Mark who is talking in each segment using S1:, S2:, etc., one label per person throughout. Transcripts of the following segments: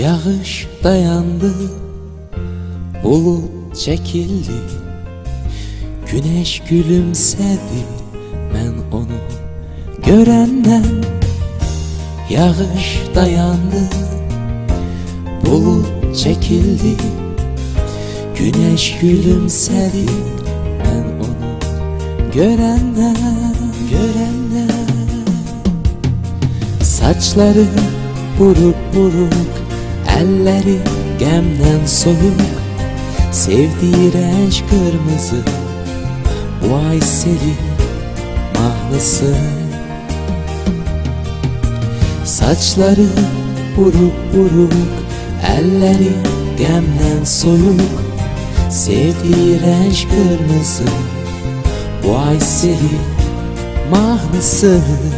S1: Yağış dayandı, bulut çekildi, güneş gülümsedi, ben onu görenden. Yağış dayandı, bulut çekildi, güneş gülümsedi, ben onu görenden. Saçları buruk buruk, elleri gemden soyuk, sevdiği renk kırmızı, bu Aysel'in mahnısı. Saçları buruk buruk, elleri gemden soyuk, sevdiği renk kırmızı, bu Aysel'in mahnısı.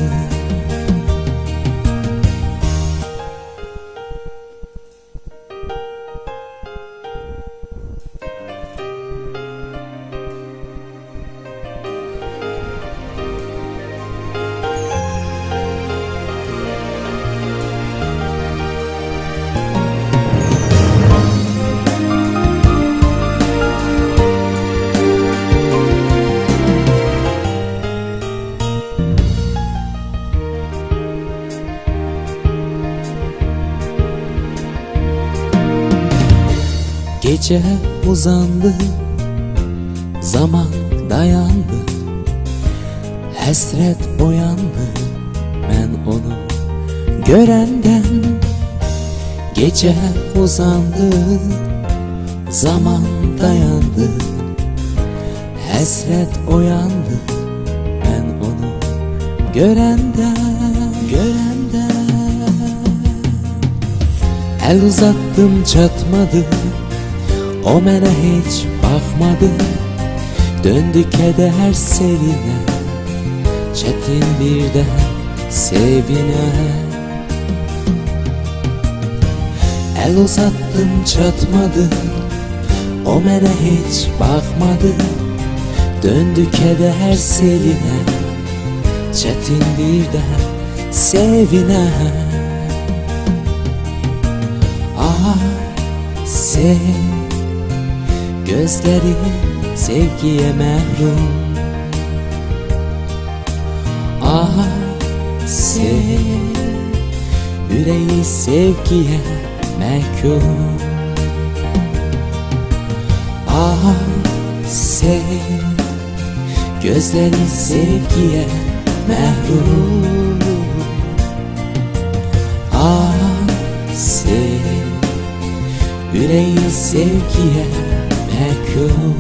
S1: Gece uzandı, zaman dayandı, hasret boyandı, ben onu görenden. Gece uzandı, zaman dayandı, hasret oyandı, ben onu görenden. El uzattım çatmadı, o mene hiç bakmadı, döndü keder seline, çetin birden sevine. El uzattım çatmadı, o mene hiç bakmadı, döndü keder seline, çetin birden sevine. Ah sev, gözleri sevgiye mahrum. Ah sev, yüreği sevgiye mahkum. Ah sev, gözleri sevgiye mahrum. Ah sev, yüreği sevgiye mahkum.